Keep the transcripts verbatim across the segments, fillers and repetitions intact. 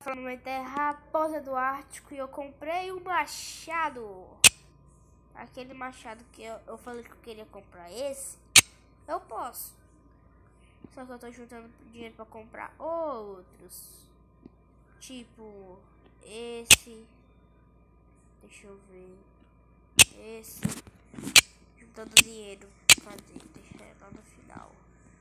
Falando é Raposa do Ártico e eu comprei um machado. Aquele machado que eu, eu falei que eu queria comprar esse, eu posso. Só que eu tô juntando dinheiro pra comprar outros. Tipo, esse. Deixa eu ver. Esse. Juntando dinheiro. Cadê? Deixa eu lá no final.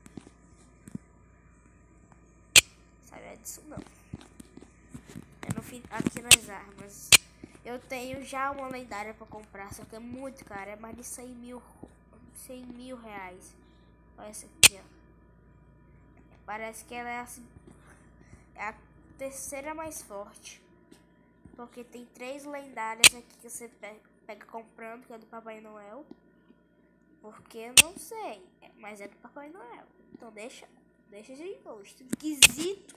Sabe disso não. É no fim, aqui nas armas. Eu tenho já uma lendária pra comprar, só que é muito cara. É mais de cem mil, cem mil reais. Olha essa aqui, ó. Parece que ela é, assim, é a terceira mais forte. Porque tem três lendárias aqui que você pega, pega comprando, que é do Papai Noel. Porque eu não sei, mas é do Papai Noel. Então deixa, deixa de gosto. Esquisito.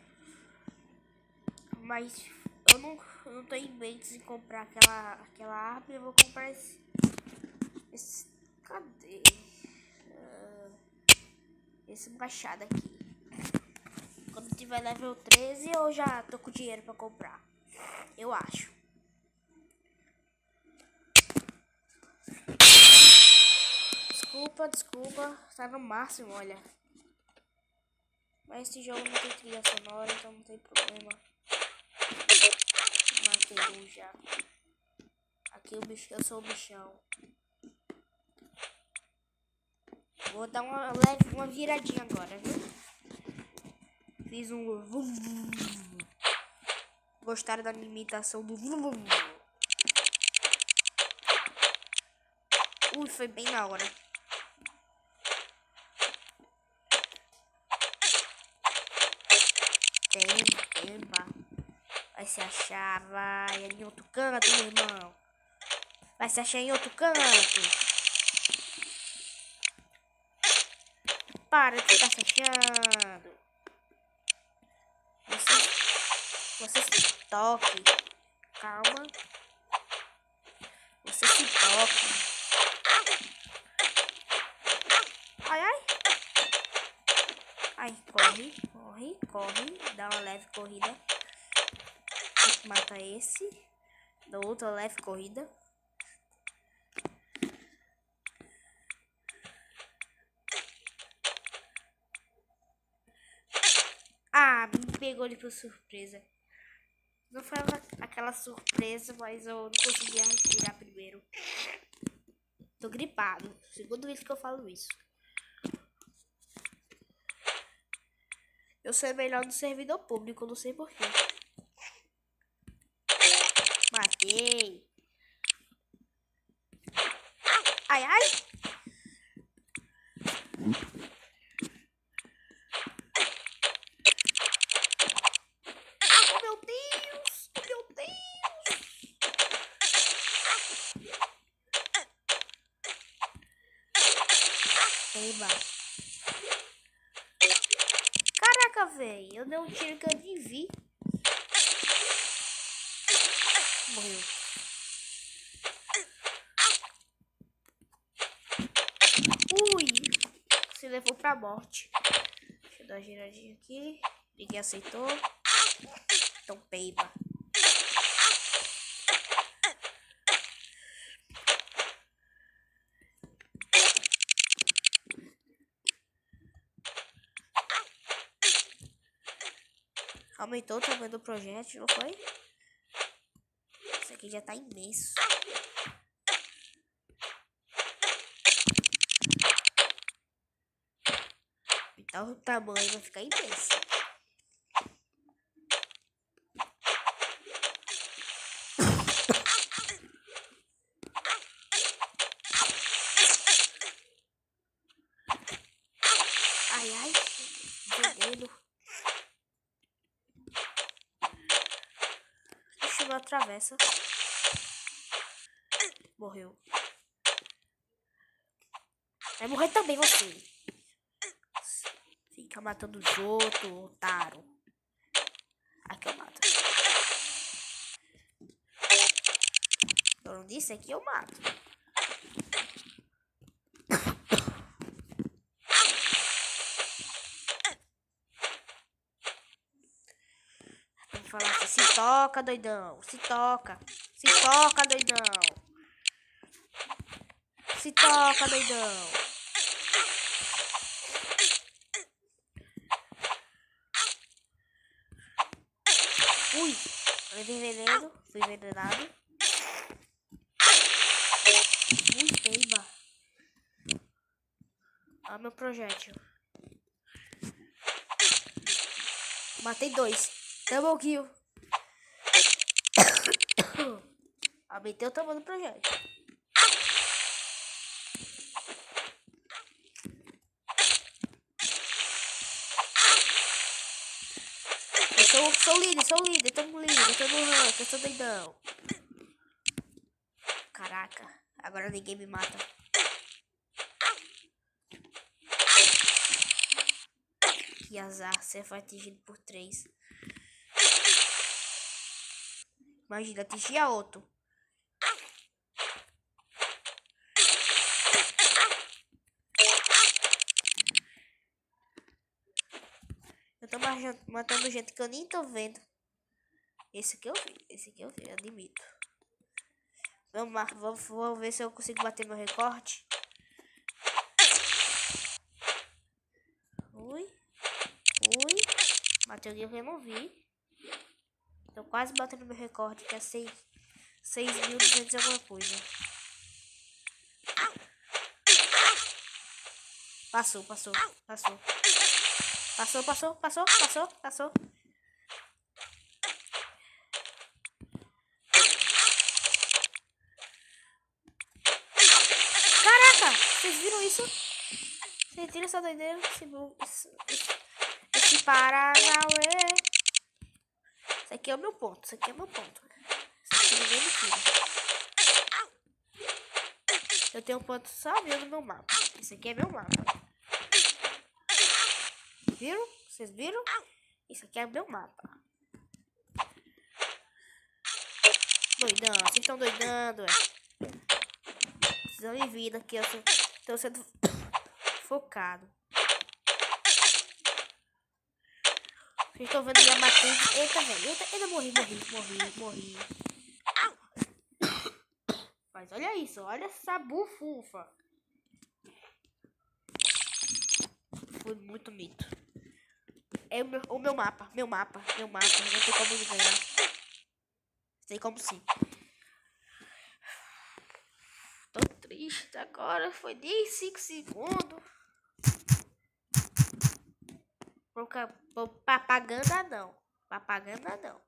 Mas eu não, eu não tô em mente de comprar aquela, aquela árvore. Eu vou comprar esse. esse cadê? Uh, esse machado aqui. Quando tiver level treze, eu já tô com dinheiro pra comprar. Eu acho. Desculpa, desculpa. Tá no máximo, olha. Mas esse jogo não tem trilha sonora, então não tem problema. Matei um já. Aqui o bicho, eu sou o bichão. Vou dar uma leve, uma viradinha agora, viu? Fiz um... Gostaram da minha imitação do... Ui, foi bem na hora. Temba, temba. Vai se achar, vai. Em outro canto, meu irmão. Vai se achar em outro canto. Para de ficar se achando. Você, você se toque. Calma. Você se toque. Ai, ai. Ai, corre, corre, corre. Dá uma leve corrida. Mata esse. Dá outra leve corrida. Ah, me pegou ele por surpresa. Não foi aquela surpresa, mas eu não consegui atirar primeiro. Tô gripado. Segunda vez que eu falo isso. Eu sou melhor no servidor público, não sei porquê. Matei. Ai, ai. Oh, meu Deus. Meu Deus. Eba. Caraca, velho. Eu dei um tiro que eu nem vi. Morreu. Ui. Se levou pra morte. Deixa eu dar uma giradinha aqui. Ninguém aceitou. Então, peiba. Aumentou o tamanho do projétil, não foi? Isso aqui já tá imenso. Então o tamanho vai ficar imenso. Ai, ai. Veneno. Deixa eu atravessa. Morreu. Vai morrer também você. Fica matando os outros, otário. Aqui eu mato. Eu não disse, aqui eu mato. falar assim, se toca, doidão. Se toca. Se toca, doidão. Se toca, doidão. Ui, levei veneno. Fui envenenado. Ui, teima. Olha meu projétil. Matei dois. Double kill. Aumentei o tamanho do projétil. Eu sou, sou líder, sou líder. Tamo líder, eu tô no rank, eu sou doidão. Caraca, agora ninguém me mata. Que azar, você foi atingido por três. Imagina, atingir a outro. Eu tô matando gente que eu nem tô vendo. Esse aqui eu vi, esse aqui eu vi, eu admito. Vamos lá, vamos, vamos ver se eu consigo bater meu recorde. Ui. Ui. Matei alguém que eu não vi. Tô quase batendo meu recorde, que é seis mil e duzentos alguma coisa. Passou, passou, passou. Passou, passou, passou, passou, passou. Caraca! Vocês viram isso? Vocês viram essa doideira? Esse, esse, esse Paranauê. Isso aqui é o meu ponto. Isso aqui é o meu ponto. Isso aqui ninguém me tira. Eu tenho um ponto só meu no meu mapa. Esse aqui é meu mapa. Viram? Vocês viram? Isso aqui é meu mapa. Doidão. Vocês estão doidando, é. Precisam de vida aqui. Eu estou sendo focado. Vocês estão vendo minha matriz? Eita, velho. Eita, eita, morri, morri, morri, morri. Mas olha isso. Olha essa bufunfa. Foi muito mito. É o meu, o meu mapa. Meu mapa. Meu mapa. Não tem como me ganhar. Tem como sim. Tô triste agora. Foi nem cinco segundos. Propaganda não. Propaganda não.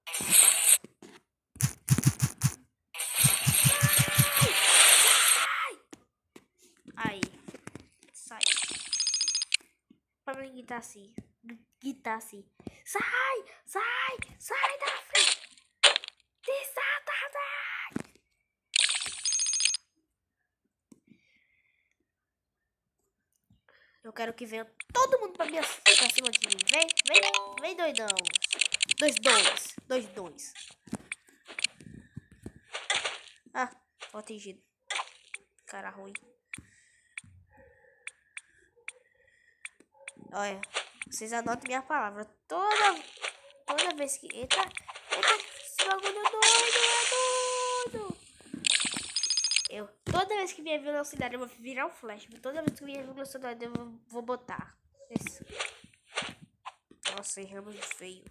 Aí. Sai. Pra mim gritar assim. Gritar assim. Sai! Sai! Sai da frente! De Satanás! Eu quero que venha todo mundo pra, minha, pra cima de mim. Vem, vem, vem doidão. Dois, dois. Dois, dois. Ah, tô atingido. Cara ruim. Olha, vocês anotem minha palavra. Toda, toda vez que... Eita, eita, esse bagulho é doido, é doido. Eu, toda vez que minha velocidade eu vou virar um flash. Toda vez que minha velocidade eu vou, vou botar. Esse. Nossa, erramos feio.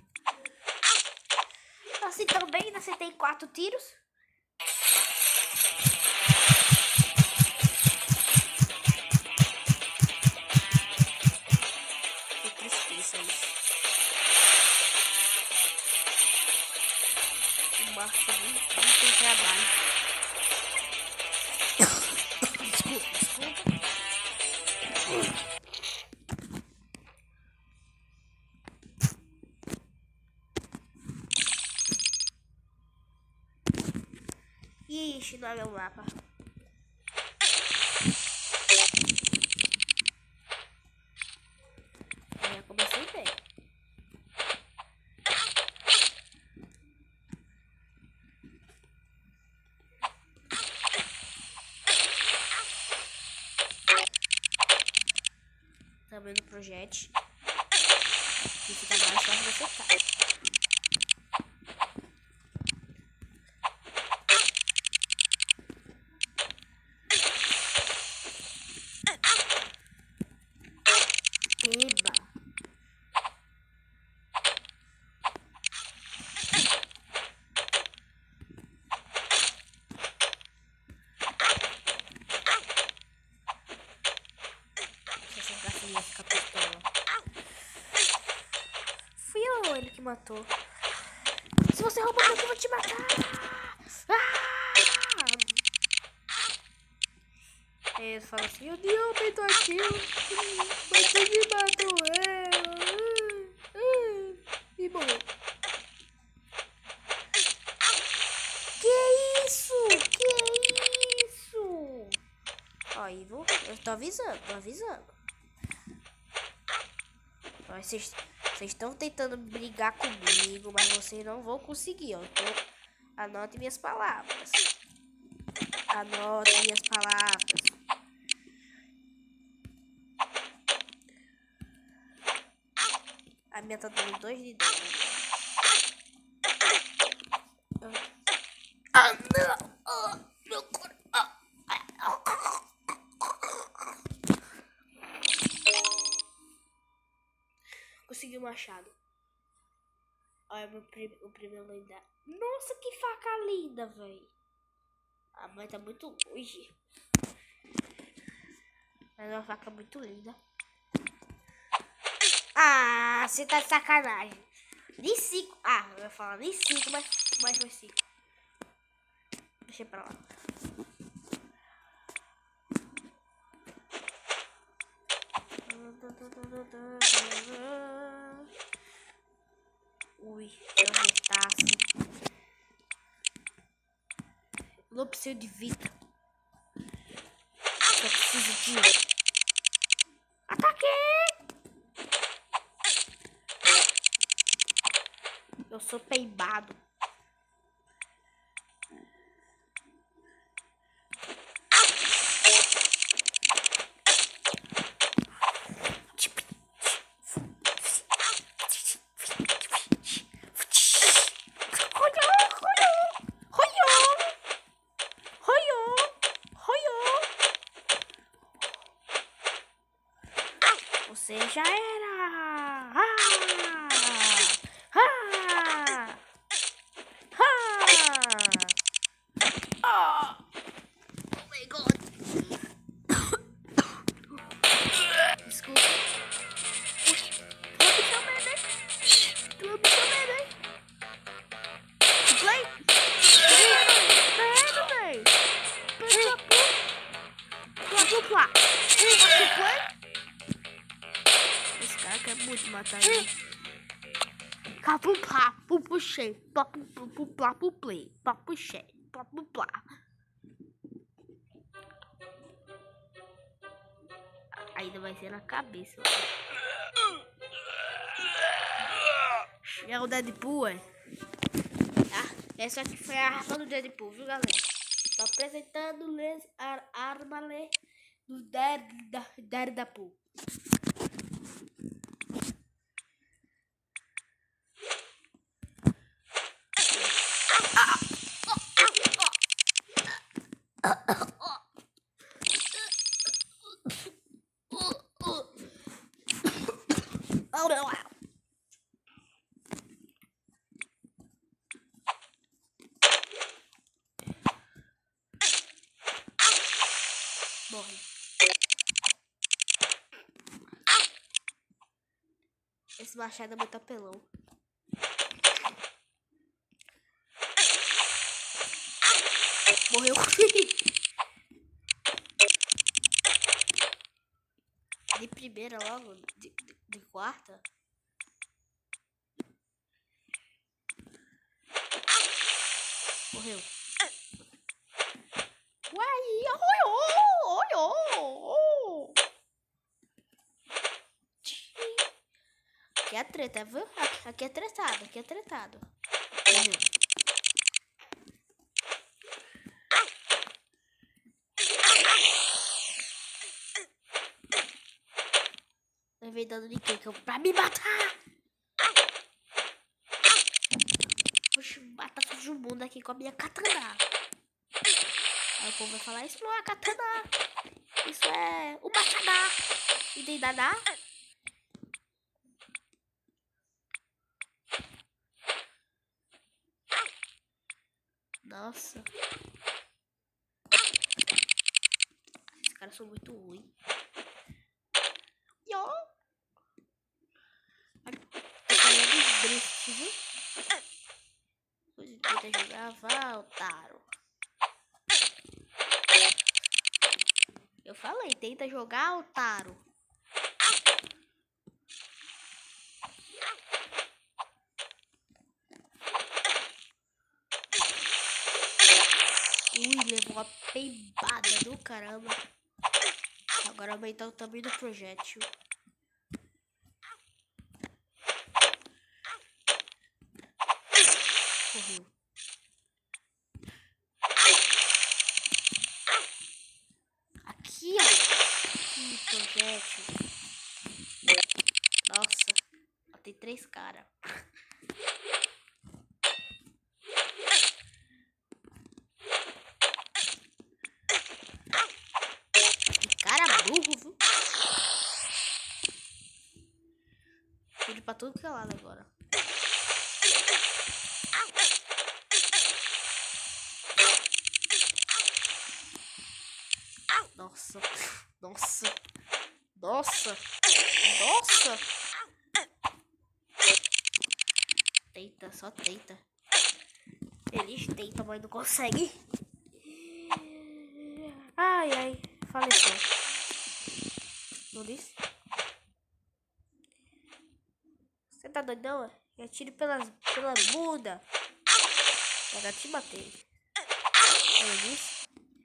Assim também, ainda acertei quatro tiros. Que tristeza isso. O Márcio não tem trabalho. Desculpa, desculpa. Ixi, não é meu mapa. Eu comecei bem. Também no projeto. Que fica mais fácil de acertar. matou. Se você roubar meu, eu vou te matar. Ah! Aí ele fala assim, eu de aumento aqui, mas você me matou ela. E morreu. Que isso? Que isso? Ó, Ivo, eu tô avisando, tô avisando. Vocês estão tentando brigar comigo, mas vocês não vão conseguir, ó. Então, anote minhas palavras. Anote minhas palavras. A minha tá dando dois de dano. Ah, não! Ah, meu coração! Consegui o machado. Olha meu prim o primeiro lendário. Nossa, que faca linda, velho. A mãe tá muito longe. Mas é uma faca muito linda. Ah, você tá de sacanagem. Nem cinco. Ah, eu ia falar nem cinco, mas, mas foi cinco. Deixa pra lá. Ui, não restasse. Não preciso de vida. Só preciso de... Ataque! Eu sou peibado. Você já era! Ah! Ah! Ah! Ah! Oh my god! Desculpa. Tu vai me chamar, né? Tu vai me chamar, né? Play? Play, velho! Play, play, play, play, play. Esse cara quer muito matar ele. Capu plá, pupu cheio, papu pupu plá, pupu play, papu cheio, papu plá. Ainda vai ser na cabeça. É o Deadpool, é? Ah, essa aqui foi a arma do Deadpool, viu, galera? Tô apresentando a arma do Deadpool. Morre. Esse machado é muito apelão. Morreu. De primeira logo, de, de, de quarta. Morreu. Uai, olha, olha. Aqui é treta, viu? Aqui é tretado, aqui é tretado. Morreu. Não vem dando ninguém que eu pra me matar. Vou matar todo mundo aqui com a minha katana. Aí o povo vai falar, isso não é katana. Isso é o machadá. E tem dadá. Nossa. Esses caras são muito ruins. Yo. Drift, viu? Tenta jogar, vá, otário. Eu falei, tenta jogar, otário. Ui, levou uma peibada do caramba. Agora aumentar o tamanho do projétil. Correu. Aqui, ó. Aqui, projétil. Nossa. Tem três caras. Cara burro, viu? Tiro pra tudo que é lado agora. Nossa, nossa, nossa, nossa. Tenta, só tenta. Eles tentam, mas não conseguem. Ai, ai, faleceu. Não disse? Você tá doidão? Eu atiro pelas, pela bunda. Era te bater. Eu disse?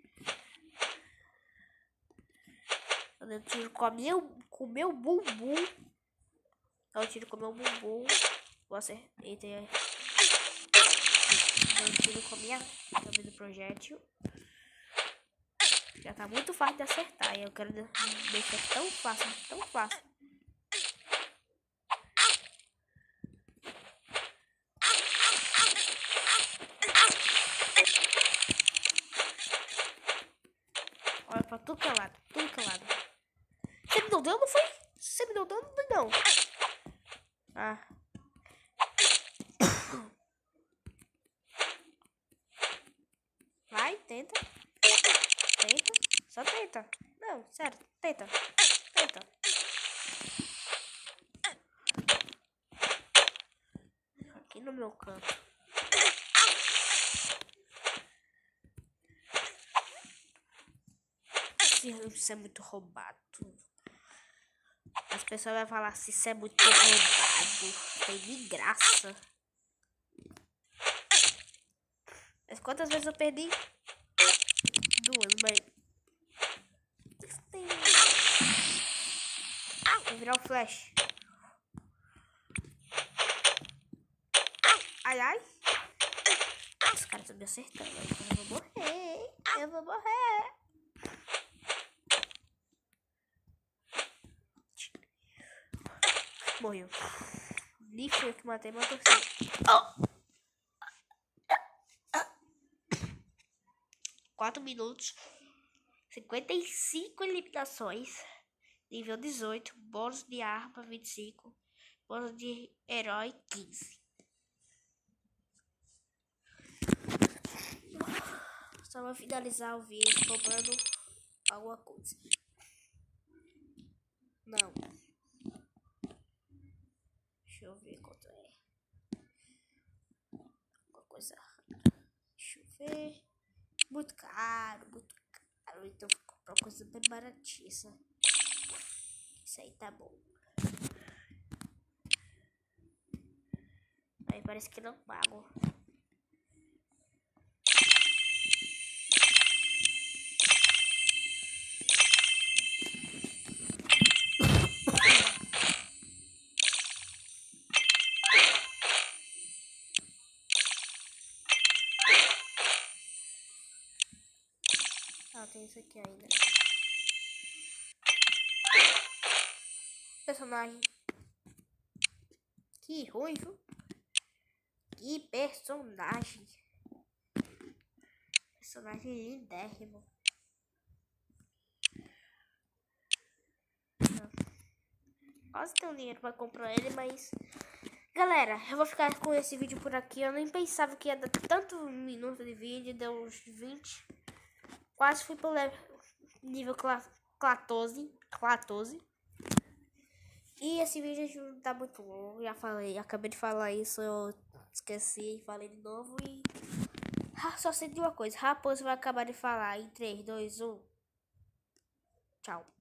Eu tiro com, a minha, com o meu bumbum. Eu tiro com o meu bumbum. Você. Eita, eu tiro com a minha. Também do projétil. Já tá muito fácil de acertar. E eu quero deixar tão fácil, tão fácil. Olha pra tudo que é lado, tudo que é lado. Você me deu dano, não foi? Você me deu dano, não. Ah. Vai, tenta. Tenta. Só tenta. Não, sério, tenta. Tenta. Aqui no meu canto. Isso é muito roubado. As pessoas vão falar assim, isso é muito roubado. Tem de graça. Mas quantas vezes eu perdi? Duas, mas... Tem... Vou virar o flash. Ai, ai. Os caras estão me acertando. Eu vou morrer. Eu vou morrer. Morreu. Nem foi eu que matei, mas eu torci. Oh. quatro minutos. cinquenta e cinco eliminações. Nível dezoito. Bônus de arma vinte e cinco. Bônus de herói quinze. Só vou finalizar o vídeo comprando alguma coisa. Não. Deixa eu ver quanto é. Alguma coisa rara. Deixa eu ver. Muito caro, muito caro. Então vou comprar uma coisa bem baratíssima. Isso aí tá bom. Aí parece que não pago. Ah, tem isso aqui ainda. Personagem. Que ruim, viu? Que personagem. Personagem lindérrimo. Quase tenho dinheiro pra comprar ele, mas... Galera, eu vou ficar com esse vídeo por aqui. Eu nem pensava que ia dar tanto minuto de vídeo. Deu uns vinte. Quase fui pro nível quatorze. quatorze. E esse vídeo tá muito longo. Já falei, acabei de falar isso. Eu esqueci e falei de novo. E Ah, só sei de uma coisa. Raposo vai acabar de falar em três, dois, um. Tchau.